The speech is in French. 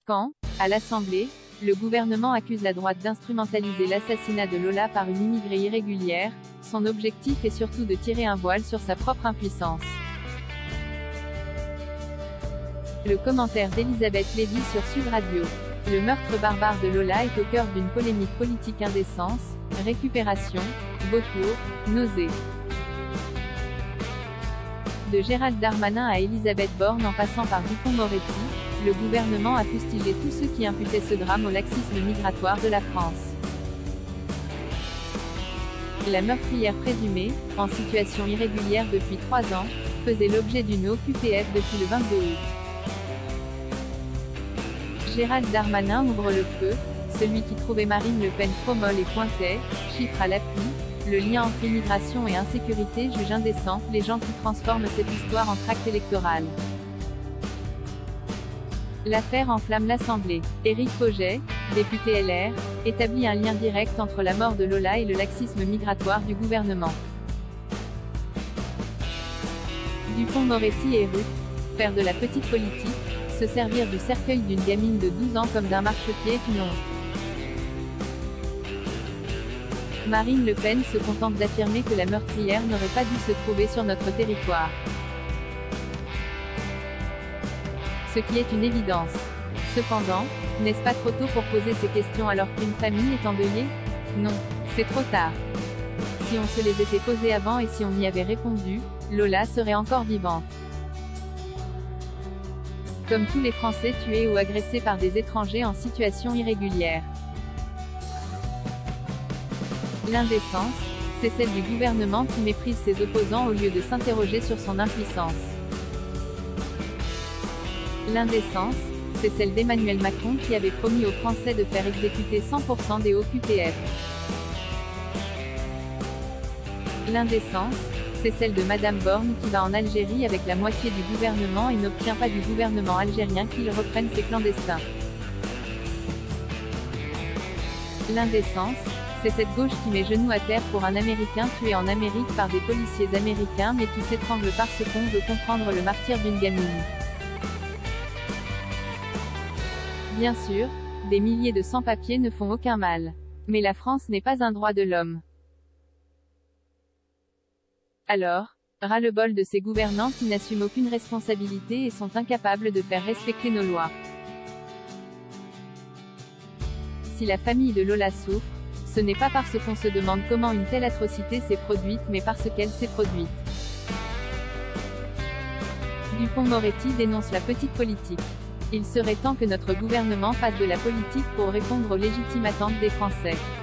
Quand, à l'Assemblée, le gouvernement accuse la droite d'instrumentaliser l'assassinat de Lola par une immigrée irrégulière, son objectif est surtout de tirer un voile sur sa propre impuissance. Le commentaire d'Elisabeth Lévy sur Sud Radio. Le meurtre barbare de Lola est au cœur d'une polémique politique indécence, récupération, vautour, nausée. De Gérald Darmanin à Elisabeth Borne en passant par Dupond-Moretti, le gouvernement a fustigé tous ceux qui imputaient ce drame au laxisme migratoire de la France. La meurtrière présumée, en situation irrégulière depuis 3 ans, faisait l'objet d'une OQTF depuis le 22 août. Gérald Darmanin ouvre le feu, celui qui trouvait Marine Le Pen trop molle et pointait, chiffre à l'appui, le lien entre immigration et insécurité juge indécent les gens qui transforment cette histoire en tract électoral. L'affaire enflamme l'Assemblée. Éric Pauget, député LR, établit un lien direct entre la mort de Lola et le laxisme migratoire du gouvernement. Dupond-Moretti et Ruth, faire de la petite politique, se servir du cercueil d'une gamine de 12 ans comme d'un marchepied est une honte. Marine Le Pen se contente d'affirmer que la meurtrière n'aurait pas dû se trouver sur notre territoire. Ce qui est une évidence. Cependant, n'est-ce pas trop tôt pour poser ces questions alors qu'une famille est endeuillée? Non, c'est trop tard. Si on se les était posées avant et si on y avait répondu, Lola serait encore vivante. Comme tous les Français tués ou agressés par des étrangers en situation irrégulière. L'indécence, c'est celle du gouvernement qui méprise ses opposants au lieu de s'interroger sur son impuissance. L'indécence, c'est celle d'Emmanuel Macron qui avait promis aux Français de faire exécuter 100% des OQTF. L'indécence, c'est celle de Madame Borne qui va en Algérie avec la moitié du gouvernement et n'obtient pas du gouvernement algérien qu'il reprenne ses clandestins. L'indécence, c'est cette gauche qui met genoux à terre pour un Américain tué en Amérique par des policiers américains mais qui s'étrangle parce qu'on veut comprendre le martyre d'une gamine. Bien sûr, des milliers de sans-papiers ne font aucun mal. Mais la France n'est pas un droit de l'homme. Alors, ras-le-bol de ces gouvernants qui n'assument aucune responsabilité et sont incapables de faire respecter nos lois. Si la famille de Lola souffre, ce n'est pas parce qu'on se demande comment une telle atrocité s'est produite mais parce qu'elle s'est produite. Dupond-Moretti dénonce la petite politique. Il serait temps que notre gouvernement fasse de la politique pour répondre aux légitimes attentes des Français.